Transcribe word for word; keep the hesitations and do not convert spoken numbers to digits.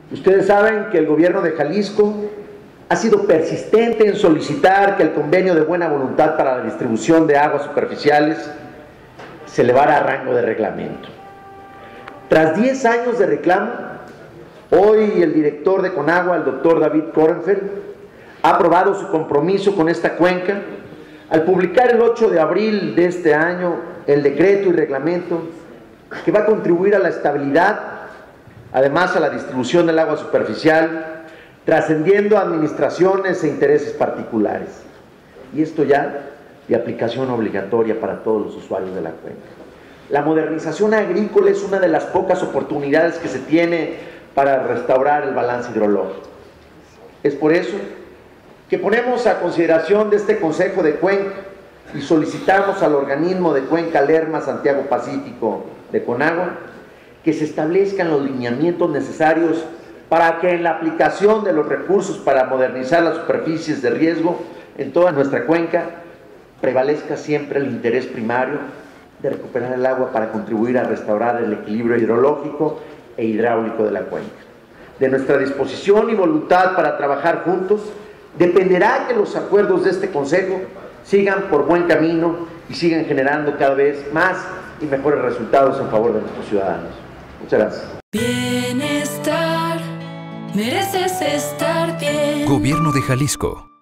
Ustedes saben que el gobierno de Jalisco ha sido persistente en solicitar que el convenio de buena voluntad para la distribución de aguas superficiales se elevara a rango de reglamento. Tras diez años de reclamo, hoy el director de Conagua, el doctor David Korenfeld, ha aprobado su compromiso con esta cuenca al publicar el ocho de abril de este año el decreto y reglamento que va a contribuir a la estabilidad, además a la distribución del agua superficial, trascendiendo administraciones e intereses particulares. Y esto ya de aplicación obligatoria para todos los usuarios de la cuenca. La modernización agrícola es una de las pocas oportunidades que se tiene para restaurar el balance hidrológico. Es por eso que ponemos a consideración de este Consejo de Cuenca y solicitamos al organismo de Cuenca Lerma Santiago Pacífico de Conagua que se establezcan los lineamientos necesarios para que en la aplicación de los recursos para modernizar las superficies de riesgo en toda nuestra cuenca prevalezca siempre el interés primario de recuperar el agua para contribuir a restaurar el equilibrio hidrológico e hidráulico de la cuenca. De nuestra disposición y voluntad para trabajar juntos dependerá que los acuerdos de este Consejo sigan por buen camino y sigan generando cada vez más y mejores resultados en favor de nuestros ciudadanos. Muchas gracias. Bienestar, mereces estar bien. Gobierno de Jalisco.